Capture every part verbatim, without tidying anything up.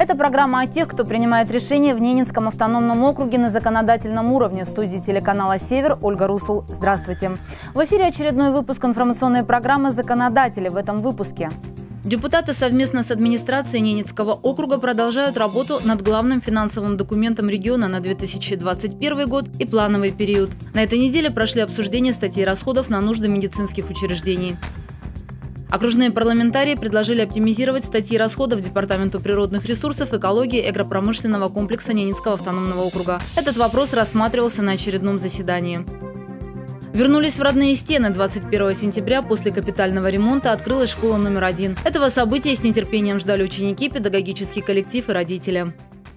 Это программа о тех, кто принимает решения в Ненецком автономном округе на законодательном уровне. В студии телеканала «Север» Ольга Русул. Здравствуйте. В эфире очередной выпуск информационной программы «Законодатели». В этом выпуске. Депутаты совместно с администрацией Ненецкого округа продолжают работу над главным финансовым документом региона на две тысячи двадцать первый год и плановый период. На этой неделе прошли обсуждения статей расходов на нужды медицинских учреждений. Окружные парламентарии предложили оптимизировать статьи расходов Департаменту природных ресурсов, экологии и агропромышленного комплекса Ненецкого автономного округа. Этот вопрос рассматривался на очередном заседании. Вернулись в родные стены. двадцать первого сентября после капитального ремонта открылась школа номер один. Этого события с нетерпением ждали ученики, педагогический коллектив и родители.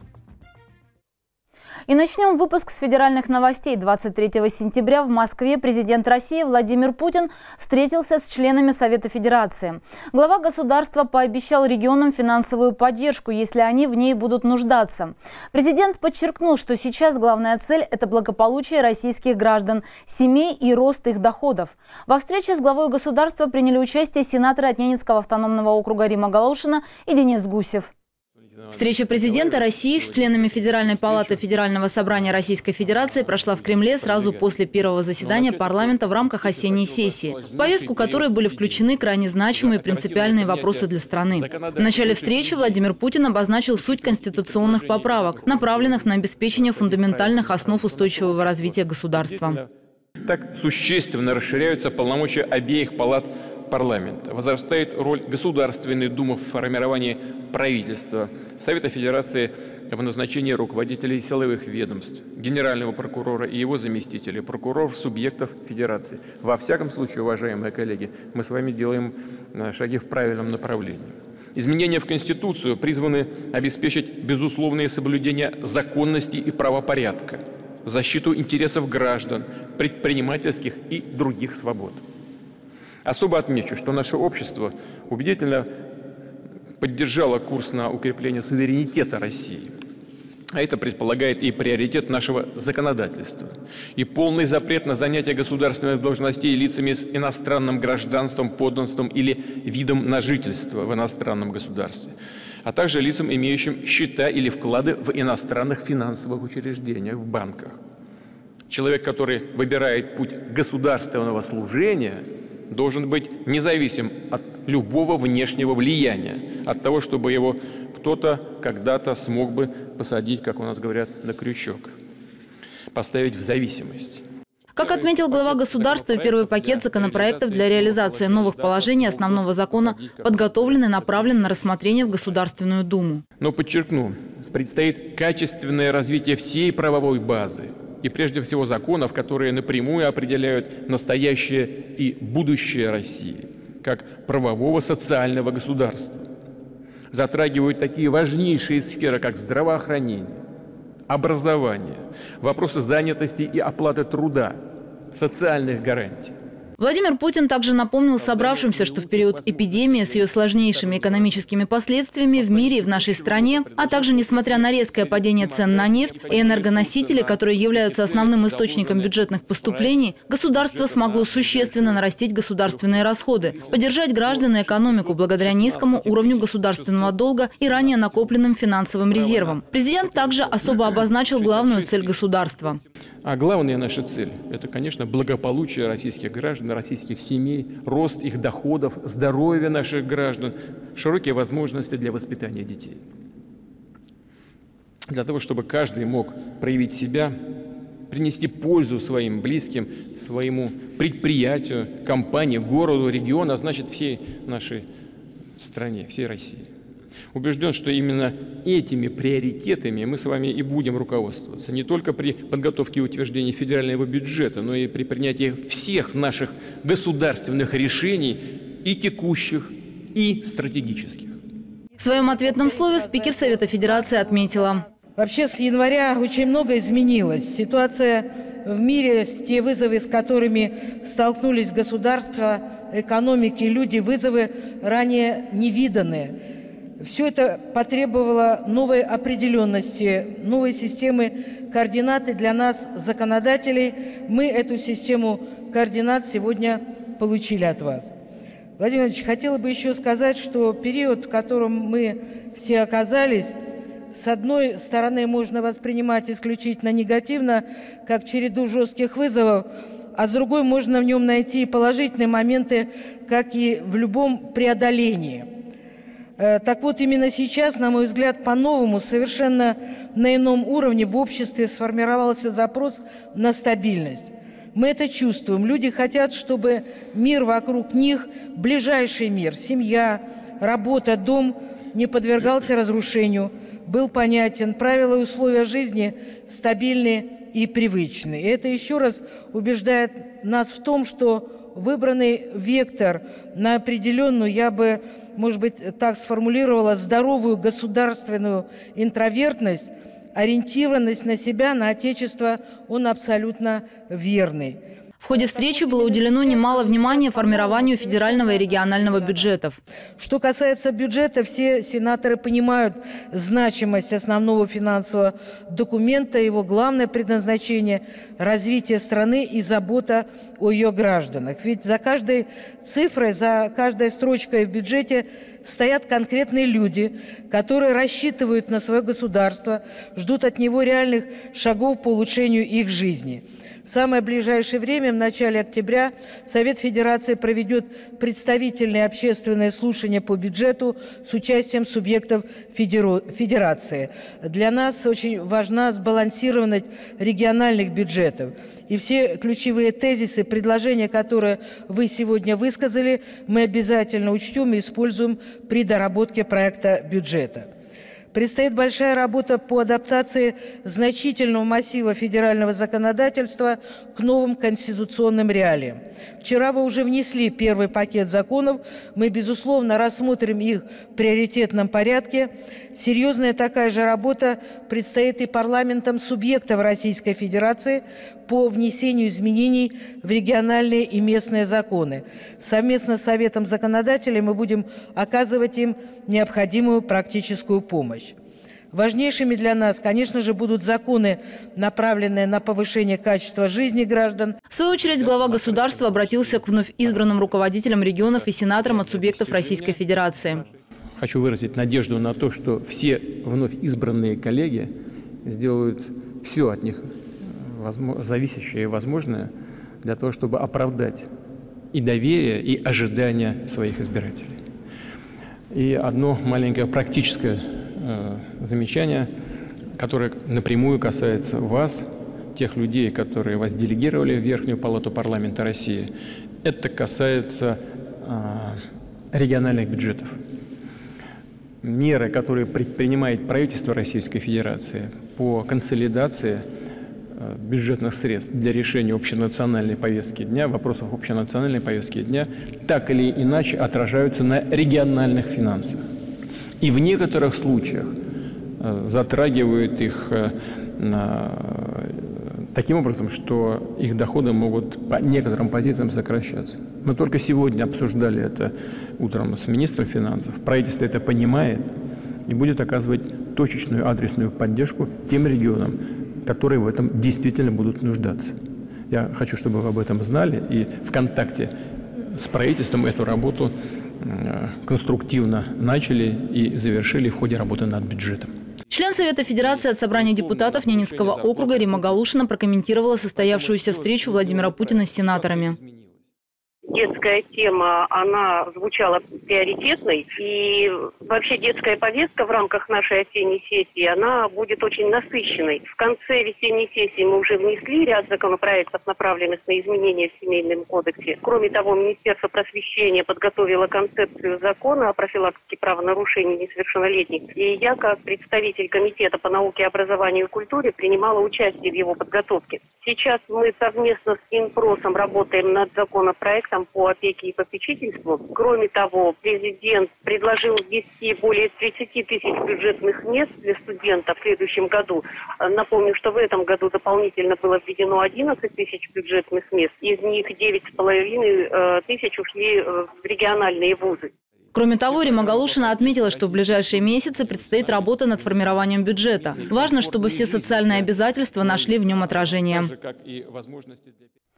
И начнем выпуск с федеральных новостей. двадцать третьего сентября в Москве президент России Владимир Путин встретился с членами Совета Федерации. Глава государства пообещал регионам финансовую поддержку, если они в ней будут нуждаться. Президент подчеркнул, что сейчас главная цель – это благополучие российских граждан, семей и рост их доходов. Во встрече с главой государства приняли участие сенаторы от Ненецкого автономного округа Римма Галушина и Денис Гусев. Встреча президента России с членами Федеральной палаты Федерального собрания Российской Федерации прошла в Кремле сразу после первого заседания парламента в рамках осенней сессии, в повестку которой были включены крайне значимые принципиальные вопросы для страны. В начале встречи Владимир Путин обозначил суть конституционных поправок, направленных на обеспечение фундаментальных основ устойчивого развития государства. Так существенно расширяются полномочия обеих палат парламента. Возрастает роль Государственной Думы в формировании правительства, Совета Федерации в назначении руководителей силовых ведомств, генерального прокурора и его заместителей, прокуроров субъектов Федерации. Во всяком случае, уважаемые коллеги, мы с вами делаем шаги в правильном направлении. Изменения в Конституцию призваны обеспечить безусловное соблюдение законности и правопорядка, защиту интересов граждан, предпринимательских и других свобод. Особо отмечу, что наше общество убедительно поддержало курс на укрепление суверенитета России. А это предполагает и приоритет нашего законодательства, и полный запрет на занятие государственных должностей лицами с иностранным гражданством, подданством или видом на жительство в иностранном государстве, а также лицам, имеющим счета или вклады в иностранных финансовых учреждениях, в банках. Человек, который выбирает путь государственного служения, должен быть независим от любого внешнего влияния, от того, чтобы его кто-то когда-то смог бы посадить, как у нас говорят, на крючок, поставить в зависимость. Как отметил глава государства, первый пакет законопроектов для реализации новых положений основного закона подготовлен и направлен на рассмотрение в Государственную Думу. Но подчеркну, предстоит качественное развитие всей правовой базы, и прежде всего законов, которые напрямую определяют настоящее и будущее России, как правового социального государства. Затрагивают такие важнейшие сферы, как здравоохранение, образование, вопросы занятости и оплаты труда, социальных гарантий. Владимир Путин также напомнил собравшимся, что в период эпидемии с ее сложнейшими экономическими последствиями в мире и в нашей стране, а также несмотря на резкое падение цен на нефть и энергоносители, которые являются основным источником бюджетных поступлений, государство смогло существенно нарастить государственные расходы, поддержать граждан и экономику благодаря низкому уровню государственного долга и ранее накопленным финансовым резервам. Президент также особо обозначил главную цель государства. А главная наша цель – это, конечно, благополучие российских граждан, российских семей, рост их доходов, здоровье наших граждан, широкие возможности для воспитания детей. Для того, чтобы каждый мог проявить себя, принести пользу своим близким, своему предприятию, компании, городу, региону, а значит, всей нашей стране, всей России. Убежден, что именно этими приоритетами мы с вами и будем руководствоваться. Не только при подготовке и утверждении федерального бюджета, но и при принятии всех наших государственных решений, и текущих, и стратегических. В своем ответном слове спикер Совета Федерации отметила: вообще с января очень много изменилось. Ситуация в мире, те вызовы, с которыми столкнулись государства, экономики, люди, вызовы ранее невиданные. Все это потребовало новой определенности, новой системы координат. И для нас, законодателей, мы эту систему координат сегодня получили от вас. Владимир Владимирович, хотела бы еще сказать, что период, в котором мы все оказались, с одной стороны можно воспринимать исключительно негативно, как череду жестких вызовов, а с другой можно в нем найти положительные моменты, как и в любом преодолении. Так вот, именно сейчас, на мой взгляд, по-новому, совершенно на ином уровне в обществе сформировался запрос на стабильность. Мы это чувствуем. Люди хотят, чтобы мир вокруг них, ближайший мир, семья, работа, дом не подвергался разрушению, был понятен, правила и условия жизни стабильны и привычны. И это еще раз убеждает нас в том, что выбранный вектор на определенную, я бы, может быть, так сформулировала, здоровую государственную интровертность, ориентированность на себя, на Отечество, он абсолютно верный. В ходе встречи было уделено немало внимания формированию федерального и регионального бюджетов. Что касается бюджета, все сенаторы понимают значимость основного финансового документа, его главное предназначение – развитие страны и забота о ее гражданах. Ведь за каждой цифрой, за каждой строчкой в бюджете стоят конкретные люди, которые рассчитывают на свое государство, ждут от него реальных шагов по улучшению их жизни. В самое ближайшее время, в начале октября, Совет Федерации проведет представительные общественные слушания по бюджету с участием субъектов Федерации. Для нас очень важна сбалансированность региональных бюджетов. И все ключевые тезисы, предложения, которые вы сегодня высказали, мы обязательно учтем и используем при доработке проекта бюджета. Предстоит большая работа по адаптации значительного массива федерального законодательства к новым конституционным реалиям. Вчера вы уже внесли первый пакет законов. Мы, безусловно, рассмотрим их в приоритетном порядке. Серьезная такая же работа предстоит и парламентам субъектов Российской Федерации по внесению изменений в региональные и местные законы. Совместно с Советом законодателей мы будем оказывать им необходимую практическую помощь. Важнейшими для нас, конечно же, будут законы, направленные на повышение качества жизни граждан. В свою очередь, глава государства обратился к вновь избранным руководителям регионов и сенаторам от субъектов Российской Федерации. Хочу выразить надежду на то, что все вновь избранные коллеги сделают все от них зависящее и возможное для того, чтобы оправдать и доверие, и ожидания своих избирателей. И одно маленькое практическое э, замечание, которое напрямую касается вас, тех людей, которые вас делегировали в Верхнюю палату парламента России. Это касается э, региональных бюджетов. Меры, которые предпринимает правительство Российской Федерации по консолидации бюджетных средств для решения общенациональной повестки дня, вопросов общенациональной повестки дня, так или иначе отражаются на региональных финансах. И в некоторых случаях затрагивают их таким образом, что их доходы могут по некоторым позициям сокращаться. Мы только сегодня обсуждали это утром с министром финансов. Правительство это понимает и будет оказывать точечную адресную поддержку тем регионам, которые в этом действительно будут нуждаться. Я хочу, чтобы вы об этом знали, и в контакте с правительством эту работу конструктивно начали и завершили в ходе работы над бюджетом. Член Совета Федерации от Собрания депутатов Ненецкого округа Римма Галушина прокомментировала состоявшуюся встречу Владимира Путина с сенаторами. Детская тема, она звучала приоритетной, и вообще детская повестка в рамках нашей осенней сессии, она будет очень насыщенной. В конце весенней сессии мы уже внесли ряд законопроектов, направленных на изменения в Семейном кодексе. Кроме того, Министерство просвещения подготовило концепцию закона о профилактике правонарушений несовершеннолетних, и я, как представитель Комитета по науке, образованию и культуре, принимала участие в его подготовке. Сейчас мы совместно с Минпросом работаем над законопроектом по опеке и попечительству. Кроме того, президент предложил ввести более тридцати тысяч бюджетных мест для студентов в следующем году. Напомню, что в этом году дополнительно было введено одиннадцать тысяч бюджетных мест. Из них девять с половиной тысяч ушли в региональные вузы. Кроме того, Римма Галушина отметила, что в ближайшие месяцы предстоит работа над формированием бюджета. Важно, чтобы все социальные обязательства нашли в нем отражение.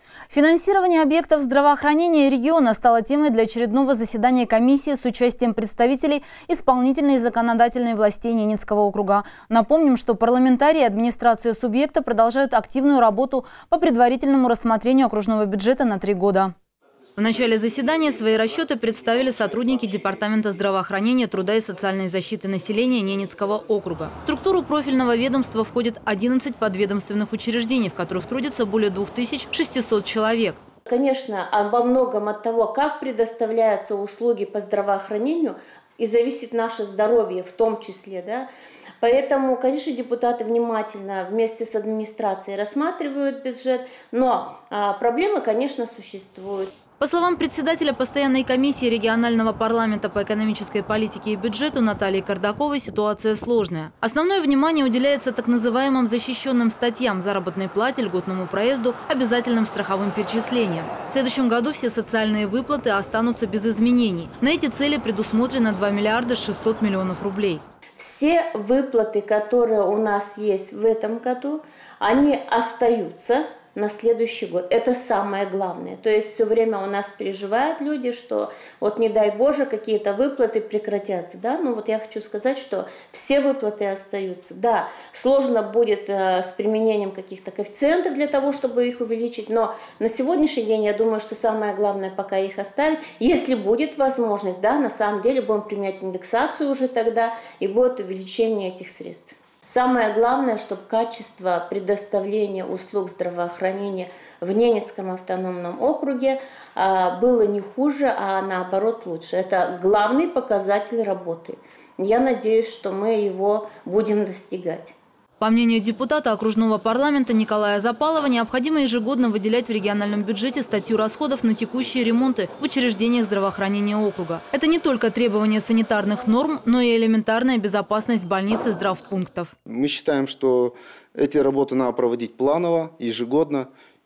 Финансирование объектов здравоохранения региона стало темой для очередного заседания комиссии с участием представителей исполнительной и законодательной властей Ненецкого округа. Напомним, что парламентарии и администрация субъекта продолжают активную работу по предварительному рассмотрению окружного бюджета на три года. В начале заседания свои расчеты представили сотрудники Департамента здравоохранения, труда и социальной защиты населения Ненецкого округа. В структуру профильного ведомства входит одиннадцать подведомственных учреждений, в которых трудится более двух тысяч шестисот человек. Конечно, во многом от того, как предоставляются услуги по здравоохранению, и зависит наше здоровье в том числе. Да? Поэтому, конечно, депутаты внимательно вместе с администрацией рассматривают бюджет, но а, проблемы, конечно, существуют. По словам председателя постоянной комиссии регионального парламента по экономической политике и бюджету Натальи Кардаковой, ситуация сложная. Основное внимание уделяется так называемым защищенным статьям: заработной плате, льготному проезду, обязательным страховым перечислениям. В следующем году все социальные выплаты останутся без изменений. На эти цели предусмотрено два миллиарда шестьсот миллионов рублей. Все выплаты, которые у нас есть в этом году, они остаются на следующий год. Это самое главное. То есть все время у нас переживают люди, что вот не дай Боже какие-то выплаты прекратятся. Да? Ну вот я хочу сказать, что все выплаты остаются. Да, сложно будет э, с применением каких-то коэффициентов для того, чтобы их увеличить, но на сегодняшний день я думаю, что самое главное пока их оставить. Если будет возможность, да, на самом деле будем применять индексацию уже тогда и будет увеличение этих средств. Самое главное, чтобы качество предоставления услуг здравоохранения в Ненецком автономном округе было не хуже, а наоборот лучше. Это главный показатель работы. Я надеюсь, что мы его будем достигать. По мнению депутата окружного парламента Николая Запалова, необходимо ежегодно выделять в региональном бюджете статью расходов на текущие ремонты в учреждениях здравоохранения округа. Это не только требование санитарных норм, но и элементарная безопасность больниц и здравпунктов. Мы считаем, что эти работы надо проводить планово, ежегодно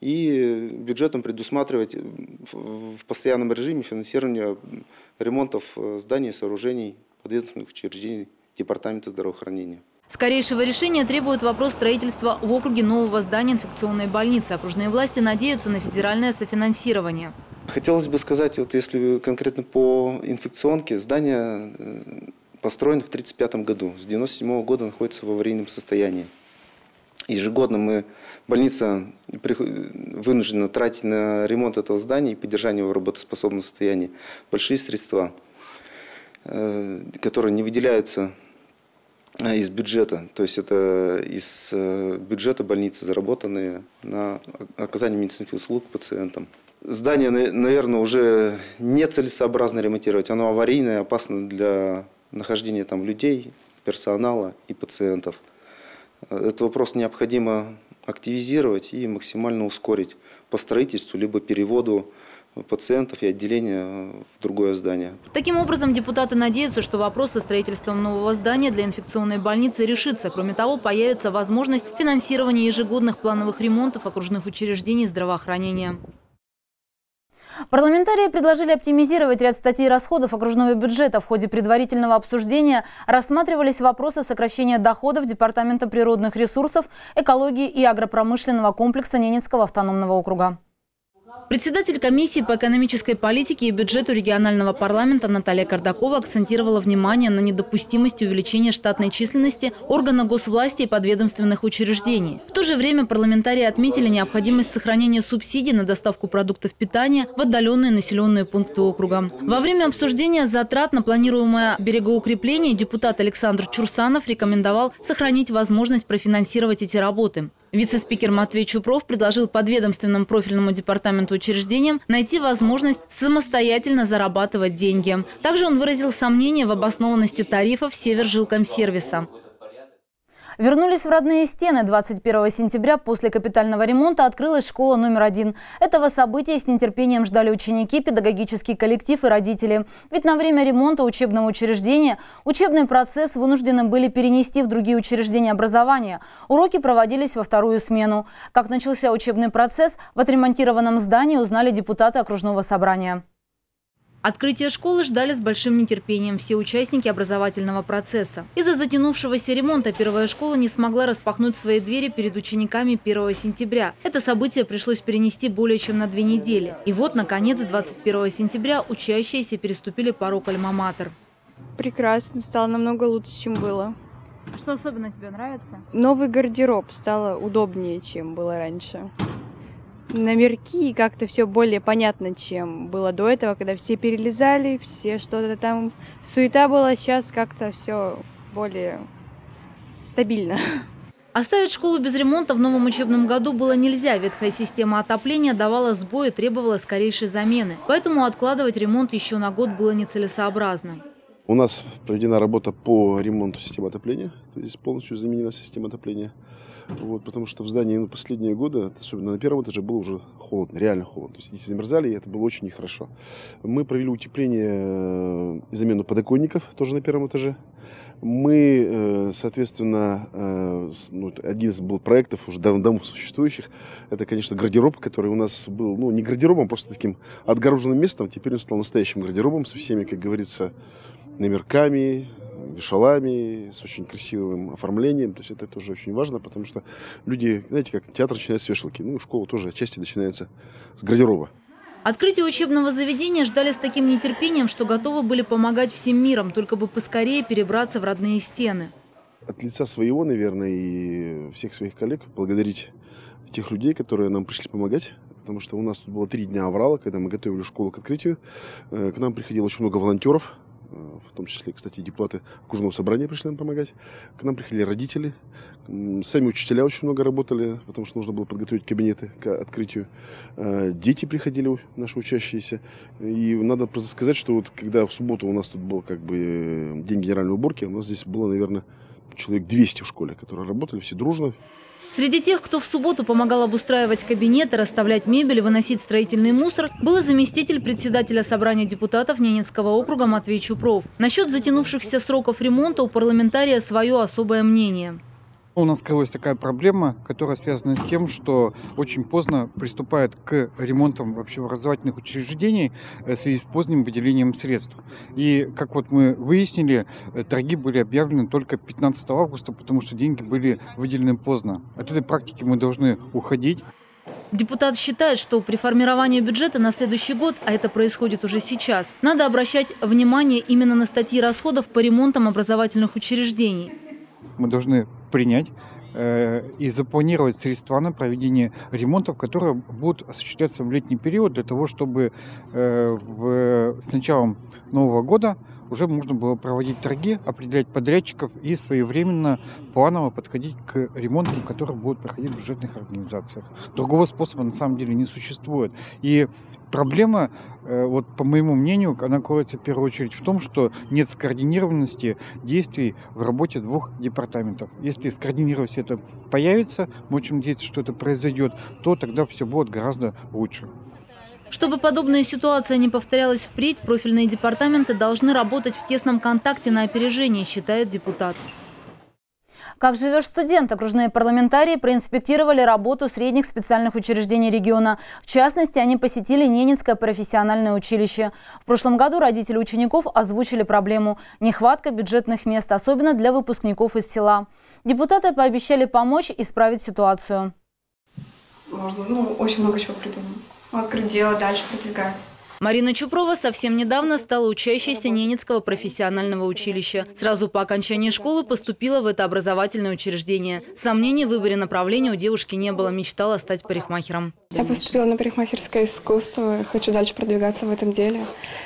и бюджетом предусматривать в постоянном режиме финансирование ремонтов зданий и сооружений подведомственных учреждений Департамента здравоохранения. Скорейшего решения требует вопрос строительства в округе нового здания инфекционной больницы. Окружные власти надеются на федеральное софинансирование. Хотелось бы сказать, вот если конкретно по инфекционке, здание построено в тысяча девятьсот тридцать пятом году. С девяносто седьмого года находится в аварийном состоянии. Ежегодно мы, больница вынуждена тратить на ремонт этого здания и поддержание его в работоспособном состоянии большие средства, которые не выделяются из бюджета, то есть это из бюджета больницы, заработанные на оказание медицинских услуг пациентам. Здание, наверное, уже нецелесообразно ремонтировать, оно аварийное, опасно для нахождения там людей, персонала и пациентов. Этот вопрос необходимо активизировать и максимально ускорить по строительству либо переводу пациентов и отделения в другое здание. Таким образом, депутаты надеются, что вопрос со строительством нового здания для инфекционной больницы решится. Кроме того, появится возможность финансирования ежегодных плановых ремонтов окружных учреждений здравоохранения. Парламентарии предложили оптимизировать ряд статей расходов окружного бюджета. В ходе предварительного обсуждения рассматривались вопросы сокращения доходов Департамента природных ресурсов, экологии и агропромышленного комплекса Ненецкого автономного округа. Председатель комиссии по экономической политике и бюджету регионального парламента Наталья Кардакова акцентировала внимание на недопустимости увеличения штатной численности органа госвласти и подведомственных учреждений. В то же время парламентарии отметили необходимость сохранения субсидий на доставку продуктов питания в отдаленные населенные пункты округа. Во время обсуждения затрат на планируемое берегоукрепление депутат Александр Чурсанов рекомендовал сохранить возможность профинансировать эти работы. Вице-спикер Матвей Чупров предложил подведомственному профильному департаменту учреждениям найти возможность самостоятельно зарабатывать деньги. Также он выразил сомнение в обоснованности тарифов Севержилкомсервиса. Вернулись в родные стены. двадцать первого сентября после капитального ремонта открылась школа номер один. Этого события с нетерпением ждали ученики, педагогический коллектив и родители. Ведь на время ремонта учебного учреждения учебный процесс вынуждены были перенести в другие учреждения образования. Уроки проводились во вторую смену. Как начался учебный процесс, в отремонтированном здании узнали депутаты окружного собрания. Открытие школы ждали с большим нетерпением все участники образовательного процесса. Из-за затянувшегося ремонта первая школа не смогла распахнуть свои двери перед учениками первого сентября. Это событие пришлось перенести более чем на две недели. И вот, наконец, двадцать первого сентября учащиеся переступили порог альма-матер. Прекрасно, стало намного лучше, чем было. А что особенно тебе нравится? Новый гардероб стало удобнее, чем было раньше. Номерки, как-то все более понятно, чем было до этого, когда все перелезали, все что-то там, суета была, сейчас как-то все более стабильно. Оставить школу без ремонта в новом учебном году было нельзя. Ветхая система отопления давала сбой и требовала скорейшей замены. Поэтому откладывать ремонт еще на год было нецелесообразно. У нас проведена работа по ремонту системы отопления, то есть полностью заменена система отопления. Вот, потому что в здании ну, последние годы, особенно на первом этаже, было уже холодно, реально холодно. То есть дети замерзали, и это было очень нехорошо. Мы провели утепление и замену подоконников тоже на первом этаже. Мы, соответственно, ну, один из был проектов уже давно существующих, это, конечно, гардероб, который у нас был, ну, не гардеробом, а просто таким отгороженным местом. Теперь он стал настоящим гардеробом со всеми, как говорится, номерками, вешалами, с очень красивым оформлением. То есть это тоже очень важно, потому что люди, знаете, как театр начинается с вешалки, ну, школа тоже отчасти начинается с гардероба. Открытие учебного заведения ждали с таким нетерпением, что готовы были помогать всем миром, только бы поскорее перебраться в родные стены. От лица своего, наверное, и всех своих коллег благодарить тех людей, которые нам пришли помогать. Потому что у нас тут было три дня аврала, когда мы готовили школу к открытию. К нам приходило очень много волонтеров. В том числе, кстати, депутаты окружного собрания пришли нам помогать. К нам приходили родители. Сами учителя очень много работали, потому что нужно было подготовить кабинеты к открытию. Дети приходили, наши учащиеся. И надо просто сказать, что вот когда в субботу у нас тут был как бы день генеральной уборки, у нас здесь было, наверное, человек двести в школе, которые работали все дружно. Среди тех, кто в субботу помогал обустраивать кабинеты, расставлять мебель и выносить строительный мусор, был и заместитель председателя собрания депутатов Ненецкого округа Матвей Чупров. Насчет затянувшихся сроков ремонта у парламентария свое особое мнение. У нас скрылась такая проблема, которая связана с тем, что очень поздно приступают к ремонтам вообще образовательных учреждений в связи с поздним выделением средств. И, как вот мы выяснили, торги были объявлены только пятнадцатого августа, потому что деньги были выделены поздно. От этой практики мы должны уходить. Депутат считает, что при формировании бюджета на следующий год, а это происходит уже сейчас, надо обращать внимание именно на статьи расходов по ремонтам образовательных учреждений. Мы должны принять э, и запланировать средства на проведение ремонтов, которые будут осуществляться в летний период, для того, чтобы э, в, с началом Нового года уже можно было проводить торги, определять подрядчиков и своевременно, планово подходить к ремонтам, которые будут проходить в бюджетных организациях. Другого способа на самом деле не существует. И проблема, вот по моему мнению, она кроется в первую очередь в том, что нет скоординированности действий в работе двух департаментов. Если скоординированность это появится, мы очень надеемся, что это произойдет, то тогда все будет гораздо лучше. Чтобы подобная ситуация не повторялась впредь, профильные департаменты должны работать в тесном контакте на опережение, считает депутат. Как живешь, студент? Окружные парламентарии проинспектировали работу средних специальных учреждений региона. В частности, они посетили Ненецкое профессиональное училище. В прошлом году родители учеников озвучили проблему – нехватка бюджетных мест, особенно для выпускников из села. Депутаты пообещали помочь исправить ситуацию. Можно, ну, очень много чего придумать. Открыть дело, дальше продвигаться. Марина Чупрова совсем недавно стала учащейся Ненецкого профессионального училища. Сразу по окончании школы поступила в это образовательное учреждение. Сомнений в выборе направления у девушки не было, мечтала стать парикмахером. Я поступила на парикмахерское искусство, хочу дальше продвигаться в этом деле,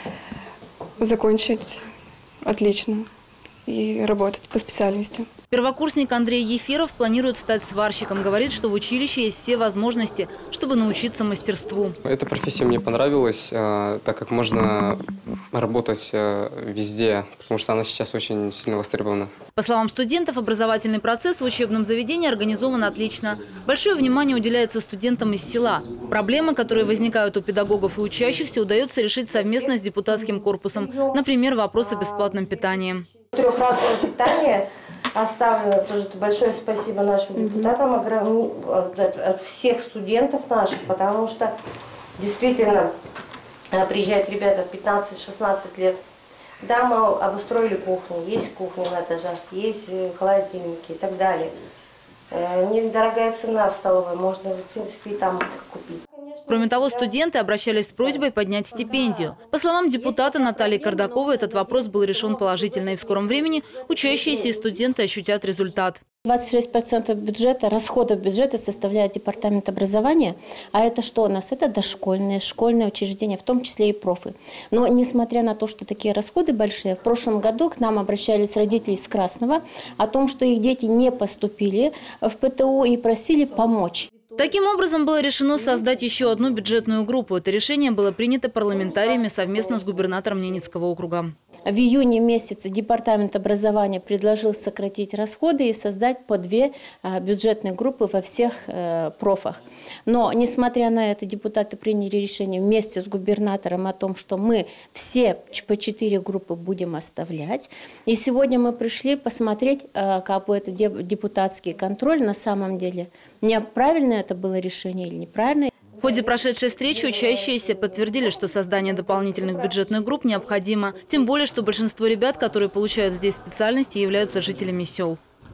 закончить отлично и работать по специальности. Первокурсник Андрей Еферов планирует стать сварщиком. Говорит, что в училище есть все возможности, чтобы научиться мастерству. Эта профессия мне понравилась, так как можно работать везде, потому что она сейчас очень сильно востребована. По словам студентов, образовательный процесс в учебном заведении организован отлично. Большое внимание уделяется студентам из села. Проблемы, которые возникают у педагогов и учащихся, удается решить совместно с депутатским корпусом. Например, вопрос о бесплатном питании. Трехразовое питание оставлено тоже большое спасибо нашим депутатам, от всех студентов наших, потому что действительно Приезжают ребята пятнадцать-шестнадцать лет. Да, мы обустроили кухню, есть кухня на этажах, есть холодильники и так далее. Недорогая цена в столовой, можно, в принципе, и там купить. Кроме того, студенты обращались с просьбой поднять стипендию. По словам депутата Натальи Кардаковой, этот вопрос был решен положительно, и в скором времени учащиеся и студенты ощутят результат. двадцать шесть процентов бюджета, расходов бюджета составляет департамент образования. А это что у нас? Это дошкольные, школьные учреждения, в том числе и профы. Но несмотря на то, что такие расходы большие, в прошлом году к нам обращались родители из Красного о том, что их дети не поступили в ПТУ и просили помочь. Таким образом, было решено создать еще одну бюджетную группу. Это решение было принято парламентариями совместно с губернатором Ненецкого округа. В июне месяце департамент образования предложил сократить расходы и создать по две бюджетные группы во всех профах. Но, несмотря на это, депутаты приняли решение вместе с губернатором о том, что мы все по четыре группы будем оставлять. И сегодня мы пришли посмотреть, как бы это депутатский контроль на самом деле. Неправильно это было решение или неправильно. В ходе прошедшей встречи учащиеся подтвердили, что создание дополнительных бюджетных групп необходимо. Тем более, что большинство ребят, которые получают здесь специальности, являются жителями сел.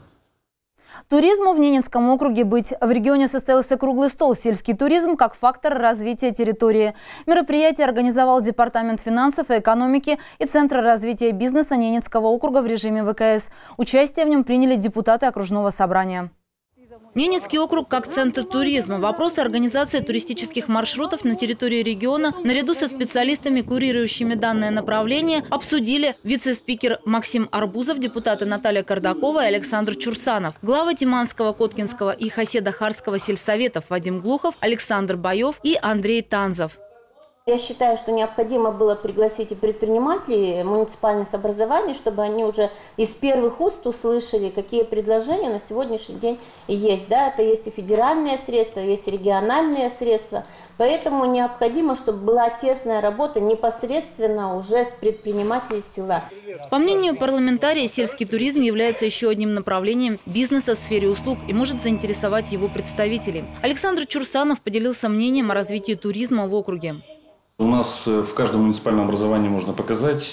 Туризму в Ненецком округе быть. В регионе состоялся круглый стол «Сельский туризм как фактор развития территории». Мероприятие организовал Департамент финансов и экономики и Центр развития бизнеса Ненецкого округа в режиме вэ ка эс. Участие в нем приняли депутаты окружного собрания. Ненецкий округ как центр туризма. Вопросы организации туристических маршрутов на территории региона наряду со специалистами, курирующими данное направление, обсудили вице-спикер Максим Арбузов, депутаты Наталья Кардакова и Александр Чурсанов, главы Тиманского, Коткинского и Хаседа-Харского сельсоветов Вадим Глухов, Александр Боев и Андрей Танзов. Я считаю, что необходимо было пригласить и предпринимателей муниципальных образований, чтобы они уже из первых уст услышали, какие предложения на сегодняшний день есть. Да, это есть и федеральные средства, есть и региональные средства. Поэтому необходимо, чтобы была тесная работа непосредственно уже с предпринимателей села. По мнению парламентария, сельский туризм является еще одним направлением бизнеса в сфере услуг и может заинтересовать его представителей. Александр Чурсанов поделился мнением о развитии туризма в округе. У нас в каждом муниципальном образовании можно показать,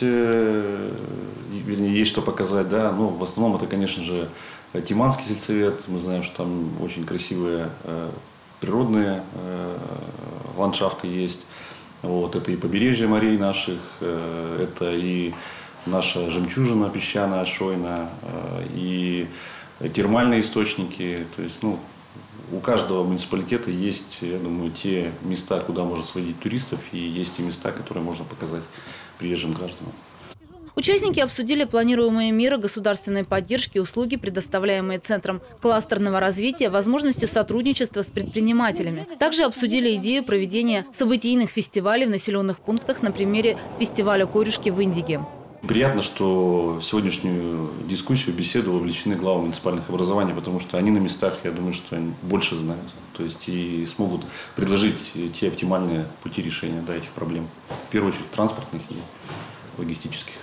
вернее, есть что показать, да, но в основном это, конечно же, Тиманский сельсовет. Мы знаем, что там очень красивые природные ландшафты есть. Вот, это и побережье морей наших, это и наша жемчужина песчаная, шойная, и термальные источники, то есть, ну, у каждого муниципалитета есть, я думаю, те места, куда можно сводить туристов, и есть те места, которые можно показать приезжим гражданам. Участники обсудили планируемые меры государственной поддержки, услуги, предоставляемые Центром кластерного развития, возможности сотрудничества с предпринимателями. Также обсудили идею проведения событийных фестивалей в населенных пунктах на примере фестиваля «Корюшки» в Индиге. Приятно, что в сегодняшнюю дискуссию, беседу вовлечены главы муниципальных образований, потому что они на местах, я думаю, что они больше знают, то есть и смогут предложить те оптимальные пути решения, да, этих проблем. В первую очередь транспортных и логистических.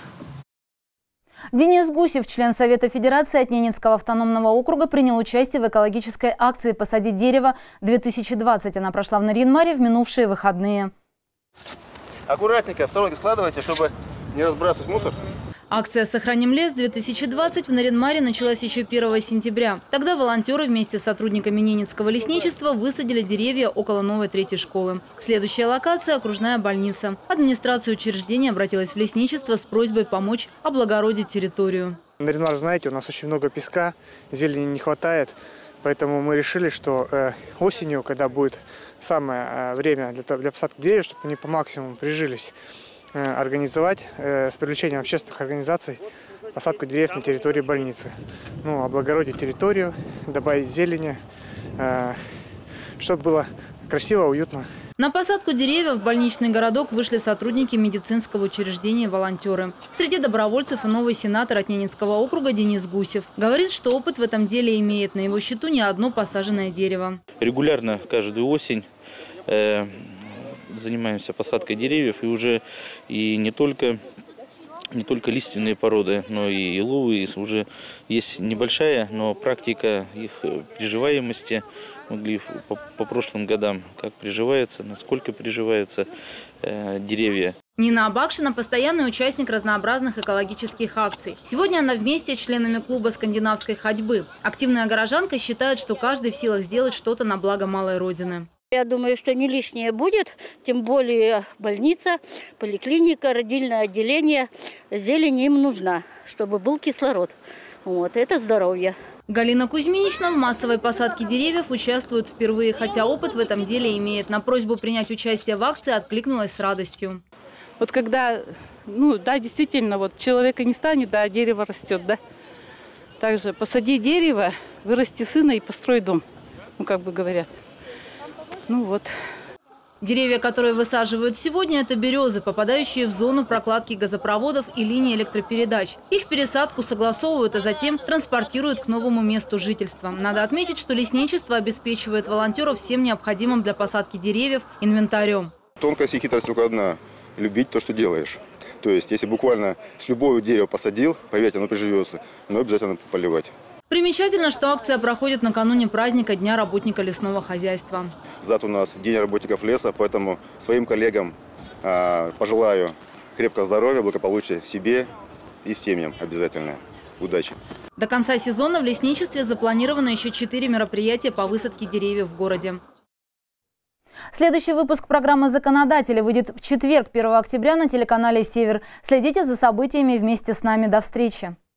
Денис Гусев, член Совета Федерации от Ненецкого автономного округа, принял участие в экологической акции «Посадить дерево-две тысячи двадцать». Она прошла в Нарьян-Маре в минувшие выходные. Аккуратненько в сторонке складывайте, чтобы не разбрасывать мусор. Акция «Сохраним лес-две тысячи двадцать» в Нарьян-Маре началась еще первого сентября. Тогда волонтеры вместе с сотрудниками Ненецкого лесничества высадили деревья около новой третьей школы. Следующая локация – окружная больница. Администрация учреждения обратилась в лесничество с просьбой помочь облагородить территорию. Нарьян-Мар, знаете, у нас очень много песка, зелени не хватает. Поэтому мы решили, что э, осенью, когда будет самое э, время для, для посадки деревьев, чтобы они по максимуму прижились, э, организовать э, с привлечением общественных организаций посадку деревьев на территории больницы. Ну, облагородить территорию, добавить зелени, э, чтобы было красиво, уютно. На посадку деревьев в больничный городок вышли сотрудники медицинского учреждения и волонтеры. Среди добровольцев и новый сенатор от Ненецкого округа Денис Гусев. Говорит, что опыт в этом деле имеет. На его счету не одно посаженное дерево. Регулярно каждую осень э, занимаемся посадкой деревьев. И уже и не только не только лиственные породы, но и еловые. Уже есть небольшая, но практика их приживаемости. Могли по, по прошлым годам, как приживаются, насколько приживаются э, деревья. Нина Абакшина – постоянный участник разнообразных экологических акций. Сегодня она вместе с членами клуба скандинавской ходьбы. Активная горожанка считает, что каждый в силах сделать что-то на благо малой родины. Я думаю, что не лишнее будет, тем более больница, поликлиника, родильное отделение. Зелень им нужна, чтобы был кислород. Вот, это здоровье. Галина Кузьминична в массовой посадке деревьев участвует впервые, хотя опыт в этом деле имеет. На просьбу принять участие в акции откликнулась с радостью. Вот когда, ну да, действительно, вот человека не станет, да, дерево растет, да. Также посади дерево, вырасти сына и построй дом, ну как бы говорят. Ну вот. Деревья, которые высаживают сегодня, это березы, попадающие в зону прокладки газопроводов и линий электропередач. Их пересадку согласовывают, а затем транспортируют к новому месту жительства. Надо отметить, что лесничество обеспечивает волонтеров всем необходимым для посадки деревьев инвентарем. Тонкость и хитрость только одна – любить то, что делаешь. То есть, если буквально с любого дерева посадил, поверьте, оно приживется, но обязательно поливать. Примечательно, что акция проходит накануне праздника Дня работника лесного хозяйства. Завтра у нас День работников леса, поэтому своим коллегам э, пожелаю крепкого здоровья, благополучия себе и семьям обязательно. Удачи! До конца сезона в лесничестве запланировано еще четыре мероприятия по высадке деревьев в городе. Следующий выпуск программы «Законодатели» выйдет в четверг, первого октября на телеканале «Север». Следите за событиями вместе с нами. До встречи!